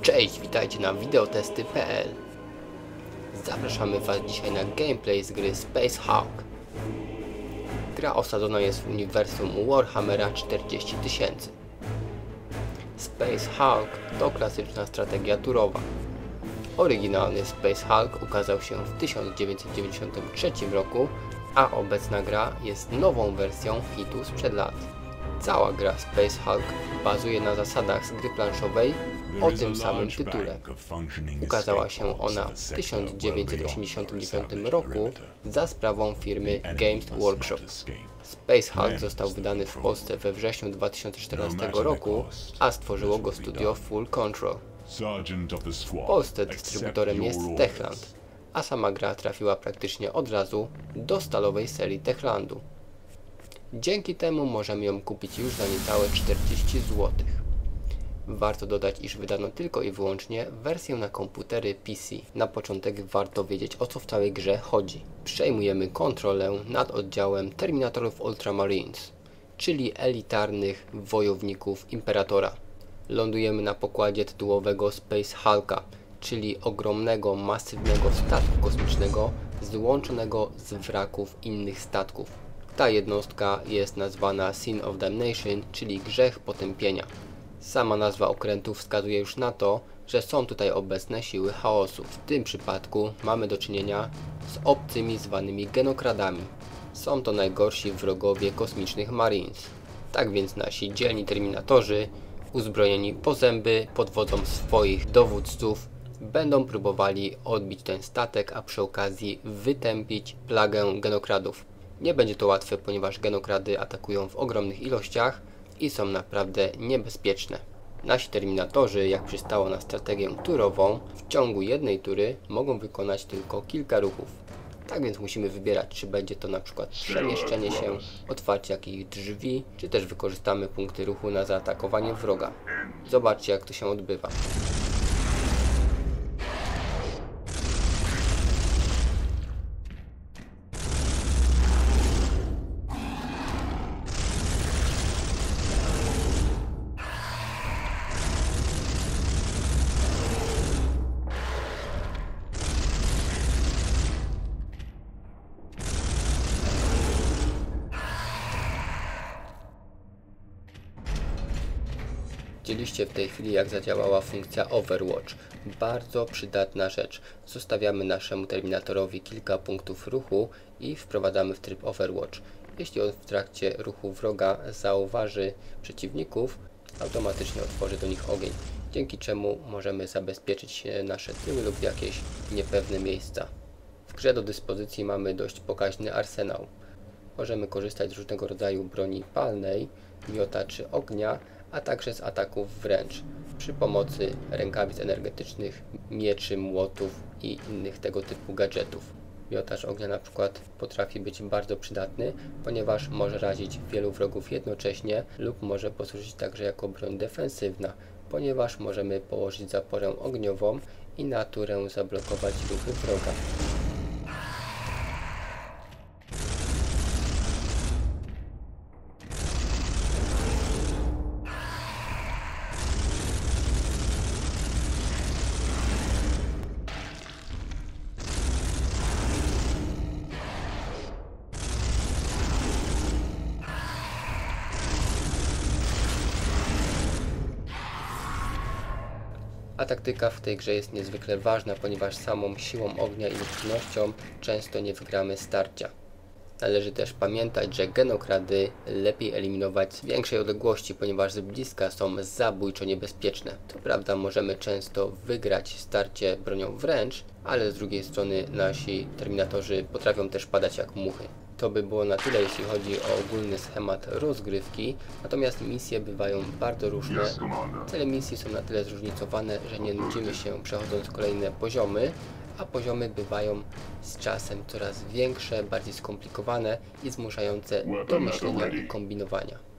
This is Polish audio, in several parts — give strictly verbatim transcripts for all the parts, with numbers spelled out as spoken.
Cześć, witajcie na wideotesty kropka p l. Zapraszamy Was dzisiaj na gameplay z gry Space Hulk. Gra osadzona jest w uniwersum Warhammera czterdzieści tysięcy. Space Hulk to klasyczna strategia turowa. Oryginalny Space Hulk ukazał się w tysiąc dziewięćset dziewięćdziesiątym trzecim roku, a obecna gra jest nową wersją hitu sprzed lat. Cała gra Space Hulk bazuje na zasadach z gry planszowej o tym samym tytule. Ukazała się ona w tysiąc dziewięćset osiemdziesiątym dziewiątym roku za sprawą firmy Games Workshop. Space Hulk został wydany w Polsce we wrześniu dwa tysiące czternastego roku, a stworzyło go studio Full Control. W Polsce dystrybutorem jest Techland, a sama gra trafiła praktycznie od razu do stalowej serii Techlandu. Dzięki temu możemy ją kupić już za niecałe czterdzieści złotych. Warto dodać, iż wydano tylko i wyłącznie wersję na komputery P C. Na początek warto wiedzieć, o co w całej grze chodzi. Przejmujemy kontrolę nad oddziałem Terminatorów Ultramarines, czyli elitarnych wojowników Imperatora. Lądujemy na pokładzie tytułowego Space Hulka, czyli ogromnego, masywnego statku kosmicznego złączonego z wraków innych statków. Ta jednostka jest nazwana Sin of Damnation, czyli grzech potępienia. Sama nazwa okrętu wskazuje już na to, że są tutaj obecne siły chaosu. W tym przypadku mamy do czynienia z obcymi zwanymi genokradami. Są to najgorsi wrogowie kosmicznych Marines. Tak więc nasi dzielni terminatorzy, uzbrojeni po zęby pod wodzą swoich dowódców, będą próbowali odbić ten statek, a przy okazji wytępić plagę genokradów. Nie będzie to łatwe, ponieważ genokrady atakują w ogromnych ilościach i są naprawdę niebezpieczne. Nasi terminatorzy, jak przystało na strategię turową, w ciągu jednej tury mogą wykonać tylko kilka ruchów. Tak więc musimy wybierać, czy będzie to na przykład przemieszczenie się, otwarcie jakichś drzwi, czy też wykorzystamy punkty ruchu na zaatakowanie wroga. Zobaczcie, jak to się odbywa. Widzieliście w tej chwili, jak zadziałała funkcja Overwatch. Bardzo przydatna rzecz. Zostawiamy naszemu terminatorowi kilka punktów ruchu i wprowadzamy w tryb Overwatch. Jeśli on w trakcie ruchu wroga zauważy przeciwników, automatycznie otworzy do nich ogień, dzięki czemu możemy zabezpieczyć nasze tyły lub jakieś niepewne miejsca. W grze do dyspozycji mamy dość pokaźny arsenał. Możemy korzystać z różnego rodzaju broni palnej, miotaczy ognia, a także z ataków wręcz przy pomocy rękawic energetycznych, mieczy, młotów i innych tego typu gadżetów. Miotacz ognia na przykład potrafi być bardzo przydatny, ponieważ może razić wielu wrogów jednocześnie lub może posłużyć także jako broń defensywna, ponieważ możemy położyć zaporę ogniową i na turę zablokować ruchy wroga. A taktyka w tej grze jest niezwykle ważna, ponieważ samą siłą ognia i ludzkością często nie wygramy starcia. Należy też pamiętać, że genokrady lepiej eliminować z większej odległości, ponieważ z bliska są zabójczo niebezpieczne. To prawda, możemy często wygrać starcie bronią wręcz, ale z drugiej strony nasi terminatorzy potrafią też padać jak muchy. To by było na tyle, jeśli chodzi o ogólny schemat rozgrywki, natomiast misje bywają bardzo różne. Cele misji są na tyle zróżnicowane, że nie nudzimy się przechodząc kolejne poziomy, a poziomy bywają z czasem coraz większe, bardziej skomplikowane i zmuszające do myślenia i kombinowania.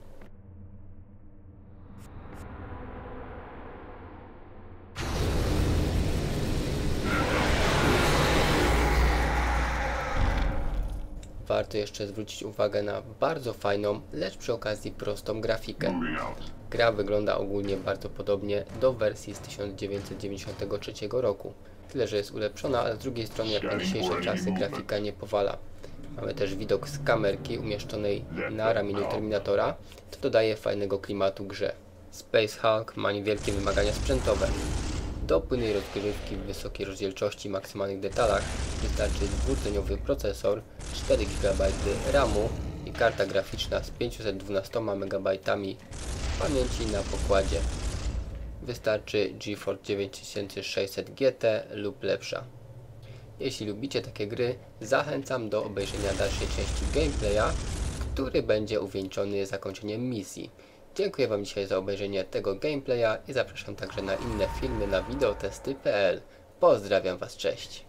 Warto jeszcze zwrócić uwagę na bardzo fajną, lecz przy okazji prostą grafikę. Gra wygląda ogólnie bardzo podobnie do wersji z tysiąc dziewięćset dziewięćdziesiątego trzeciego roku. Tyle, że jest ulepszona, ale z drugiej strony jak na dzisiejsze czasy grafika nie powala. Mamy też widok z kamerki umieszczonej na ramieniu Terminatora, to dodaje fajnego klimatu grze. Space Hulk ma niewielkie wymagania sprzętowe. Do płynnej rozgrywki w wysokiej rozdzielczości i maksymalnych detalach wystarczy dwurdzeniowy procesor, cztery gigabajty ramu i karta graficzna z pięćset dwunastoma megabajtami pamięci na pokładzie. Wystarczy GeForce dziewięć tysięcy sześćset G T lub lepsza. Jeśli lubicie takie gry, zachęcam do obejrzenia dalszej części gameplaya, który będzie uwieńczony zakończeniem misji. Dziękuję Wam dzisiaj za obejrzenie tego gameplaya i zapraszam także na inne filmy na videotesty kropka p l. Pozdrawiam Was, cześć!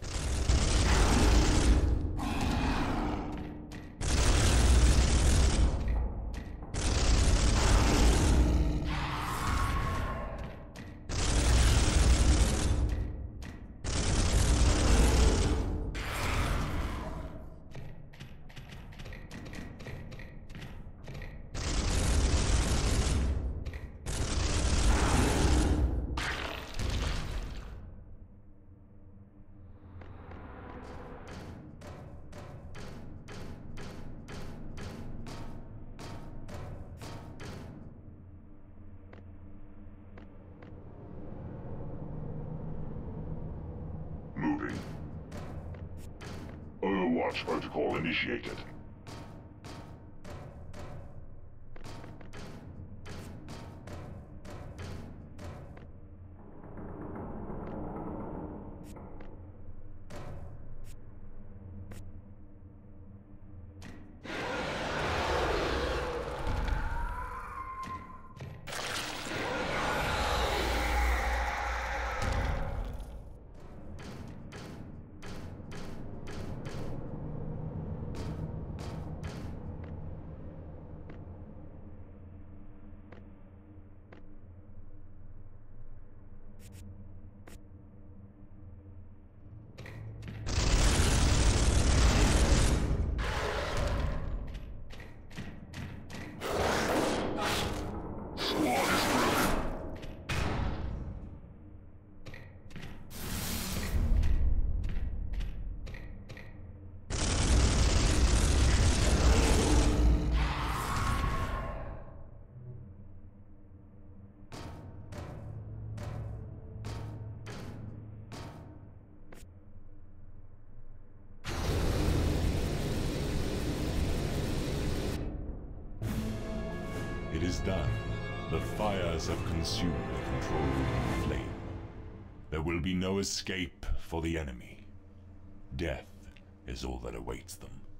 Moving. Overwatch protocol initiated. It is done. The fires have consumed the control room in flame. There will be no escape for the enemy. Death is all that awaits them.